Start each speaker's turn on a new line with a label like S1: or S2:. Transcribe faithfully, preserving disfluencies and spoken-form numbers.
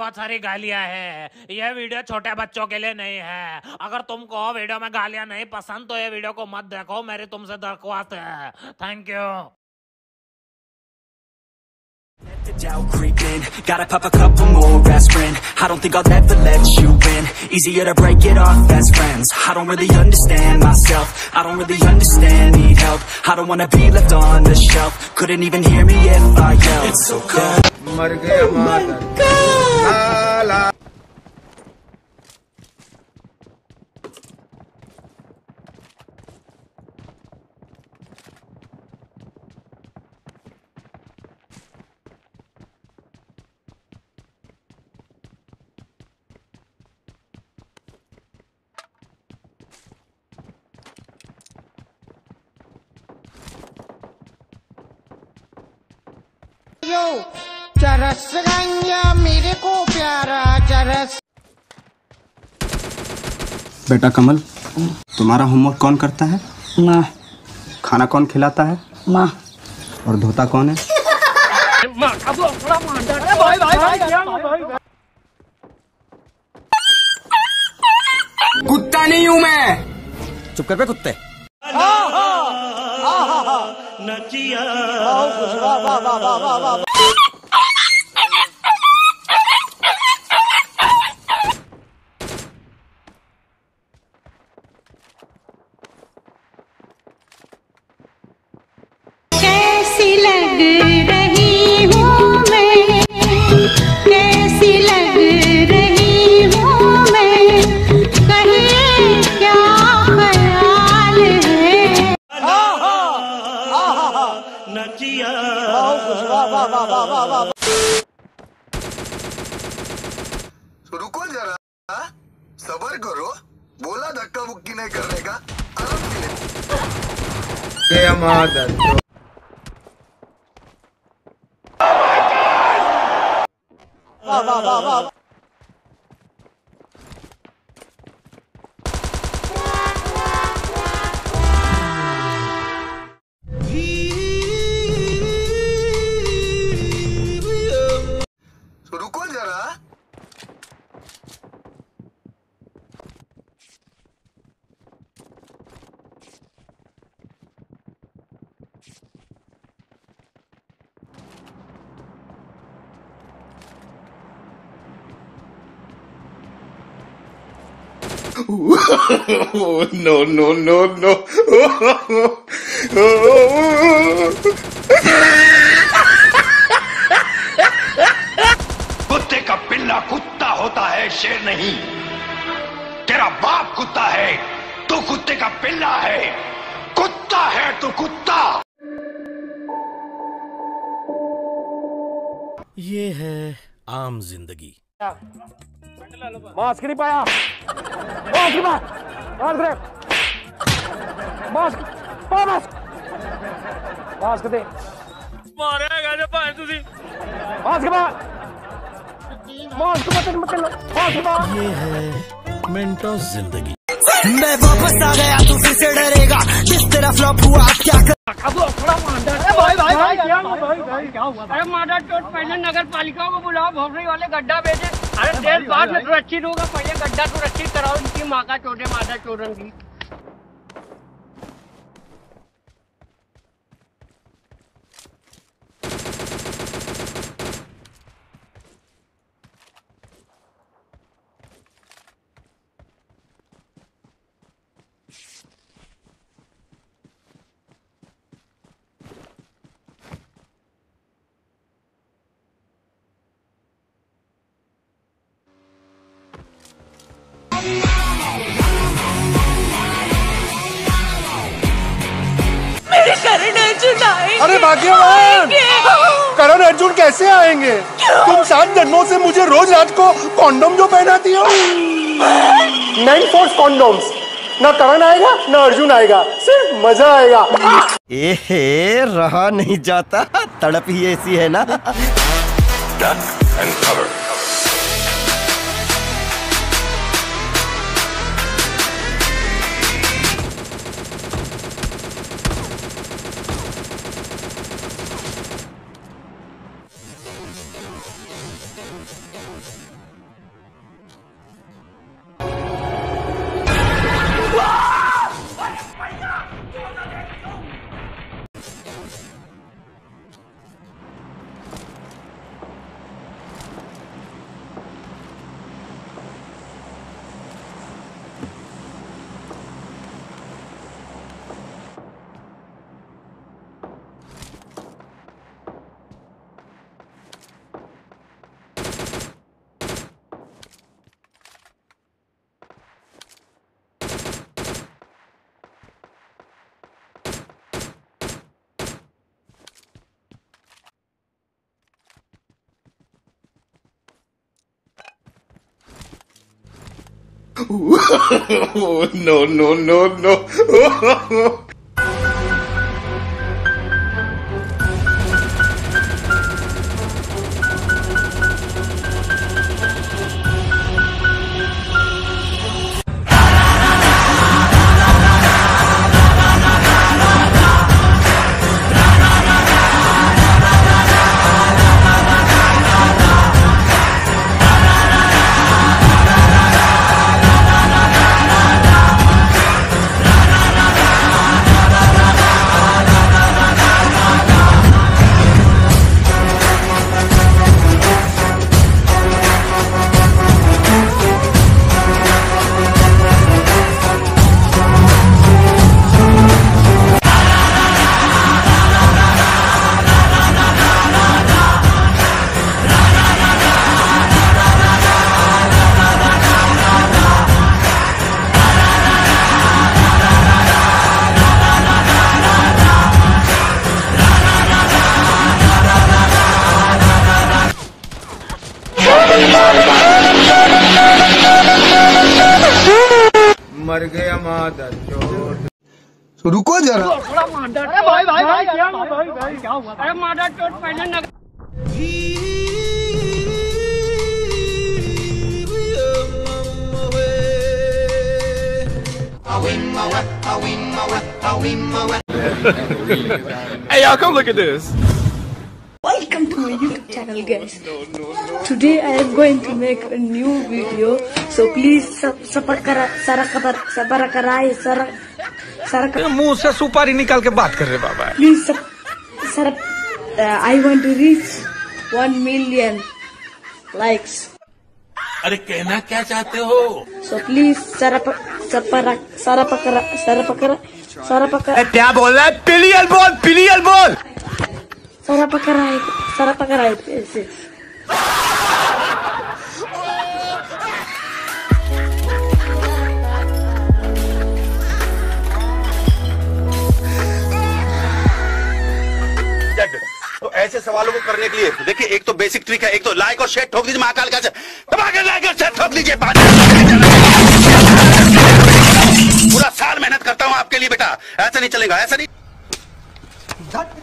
S1: बहुत सारी गालियां हैं। यह वीडियो छोटे बच्चों के लिए नहीं है। अगर तुमको वीडियो में गालियां नहीं पसंद तो ये वीडियो को मत देखो, मेरी तुमसे दरख्वास्त है। Thank you.
S2: The doubt creep in, gotta pop a couple more aspirin. I don't think I'll ever let you in. Easier to break it off best friends. I don't really understand myself, I don't really understand, need help. I don't wanna be left on the shelf. Couldn't even hear me if I yelled. It's so cold. मर गया माता।
S3: चरस गंगा मेरे को प्यारा चरस।
S4: बेटा कमल, तुम्हारा होमवर्क कौन करता है?
S3: माँ।
S4: खाना कौन खिलाता है?
S3: माँ।
S4: और धोता कौन है?
S2: कुत्ता नहीं हूँ मैं। चुप कर बे कुत्ते।
S5: कैसी लग रही हूँ मैं, कैसी लग रही हूँ मैं, कहिए क्या ख्याल है।
S6: रुको जरा, सबर करो। बोला धक्का मुक्की नहीं करने का, आराम से। वाह वाह वाह वाह। रुको जरा।
S7: no, no, no, no. कुत्ते का पिल्ला कुत्ता होता है, शेर नहीं। तेरा बाप कुत्ता है, तू कुत्ते का पिल्ला है। कुत्ता है तू कुत्ता।
S8: ये है आम जिंदगी।
S3: मास्क नहीं पाया। मास्क नहीं पाया। मास्क पा मास्क मास्क दे।
S1: मारेगा जो भाई तुसी।
S3: मास्क पा मास्क मत मत लो। मास्क पा।
S8: ये है मेंटोस जिंदगी।
S2: मैं वापस आ गया, तू फिर से डरेगा। जिस तरह फ्लॉप हुआ क्या कर।
S3: भाई भाई भाई क्या हुआ? भाई क्या हुआ?
S9: अरे माता चोट, पहले नगर पालिका को बुलाओ, भोसड़ी वाले गड्ढा भेजे। अरे देश बाद में सुरक्षित होगा, पहले गड्ढा सुरक्षित कराओ। इनकी माँ का चोटे, माता चोरन की।
S5: मेरे करण अर्जुन आएंगे।
S7: अरे भाग्यवान, करण अर्जुन कैसे आएंगे? तुम सात जन्मों से मुझे रोज रात को कॉन्डोम जो पहनाती हो। Nine force condoms. ना करण आएगा ना अर्जुन आएगा, सिर्फ मजा आएगा।
S8: एहे, रहा नहीं जाता, तड़प ही ऐसी है ना।
S7: Duck and cover. no, no, no, no.
S3: मर गया मादर चोट।
S6: रुको जरा।
S9: थोड़ा मादर
S3: अरे भाई भाई भाई क्या हुआ भाई भाई क्या हुआ?
S9: अरे मादर चोट पहले नगर
S7: Hey, y'all, come look at this.
S5: Welcome to my YouTube channel, guys. Today I am going to make a new video, so please subscribe, subscribe, subscribe.
S10: मुंह से सुपारी निकाल के बात कर रहे बाबा.
S5: Please subscribe. Uh, I want to reach one million likes.
S1: अरे कहना क्या चाहते हो?
S5: So please subscribe, subscribe, subscribe, subscribe, subscribe.
S10: क्या बोल रहा है? पिलियल बोल, पिलियल बोल.
S5: Subscribe, subscribe, ऐसे.
S11: तो ऐसे सवालों को करने के लिए देखिए, एक तो बेसिक ट्रिक है, एक तो लाइक और शेयर ठोक दीजिए महाकाल का, दबाकर लाइक और शेयर ठोक दीजिए. पूरा साल मेहनत करता हूँ आपके लिए बेटा, ऐसा नहीं चलेगा, ऐसा नहीं.